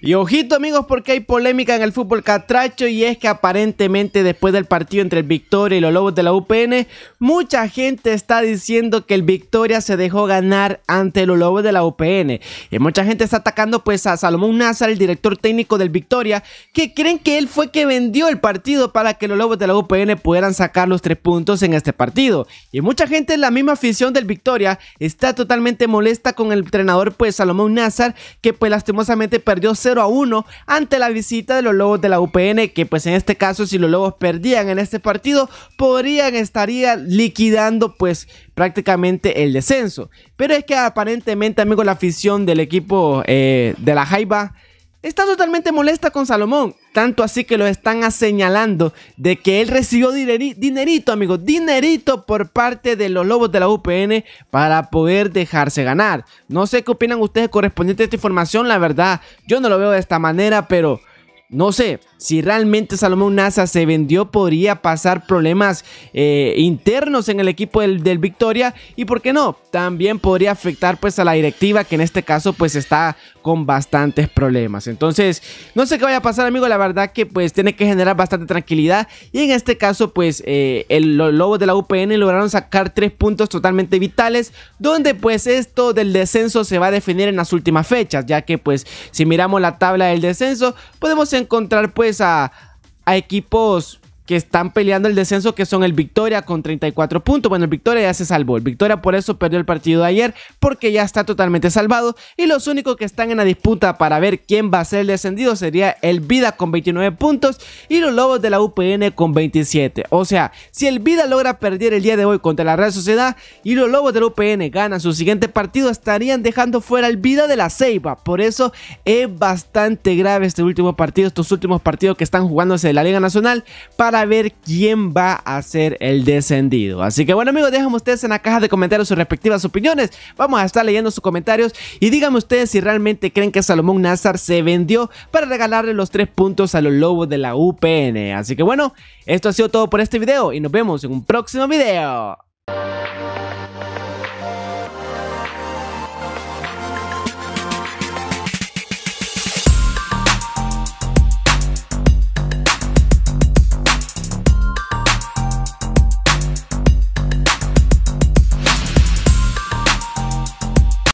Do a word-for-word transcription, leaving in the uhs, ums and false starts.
Y ojito amigos, porque hay polémica en el fútbol catracho, y es que aparentemente después del partido entre el Victoria y los Lobos de la U P N, mucha gente está diciendo que el Victoria se dejó ganar ante los Lobos de la U P N. Y mucha gente está atacando pues a Salomón Nazar, el director técnico del Victoria, que creen que él fue que vendió el partido para que los Lobos de la U P N pudieran sacar los tres puntos en este partido. Y mucha gente, la misma afición del Victoria, está totalmente molesta con el entrenador pues Salomón Nazar, que pues lastimosamente perdió cero a uno ante la visita de los Lobos de la U P N, que pues en este caso, si los Lobos perdían en este partido, podrían estaría liquidando pues prácticamente el descenso. Pero es que aparentemente amigos, la afición del equipo eh, de la Jaiba está totalmente molesta con Salomón, tanto así que lo están señalando de que él recibió dineri dinerito, amigos, dinerito por parte de los Lobos de la U P N para poder dejarse ganar. No sé qué opinan ustedes correspondiente a esta información, la verdad, yo no lo veo de esta manera, pero no sé, si realmente Salomón Nazar se vendió, podría pasar problemas eh, internos en el equipo del, del Victoria, y por qué no, también podría afectar pues a la directiva, que en este caso pues está con bastantes problemas. Entonces no sé qué vaya a pasar amigos, la verdad que pues tiene que generar bastante tranquilidad, y en este caso pues eh, el, los Lobos de la U P N lograron sacar tres puntos totalmente vitales, donde pues esto del descenso se va a definir en las últimas fechas, ya que pues si miramos la tabla del descenso podemos encontrar pues a, a equipos que están peleando el descenso, que son el Victoria con treinta y cuatro puntos. Bueno, el Victoria ya se salvó, el Victoria por eso perdió el partido de ayer, porque ya está totalmente salvado, y los únicos que están en la disputa para ver quién va a ser el descendido sería el Vida con veintinueve puntos y los Lobos de la U P N con veintisiete. O sea, si el Vida logra perder el día de hoy contra la Real Sociedad y los Lobos de la U P N ganan su siguiente partido, estarían dejando fuera el Vida de la Ceiba. Por eso es bastante grave este último partido, estos últimos partidos que están jugándose de la Liga Nacional, para Para ver quién va a ser el descendido. Así que bueno amigos, déjenme ustedes en la caja de comentarios sus respectivas opiniones. Vamos a estar leyendo sus comentarios, y díganme ustedes si realmente creen que Salomón Nazar se vendió para regalarle los tres puntos a los Lobos de la U P N. Así que bueno, esto ha sido todo por este video, y nos vemos en un próximo video.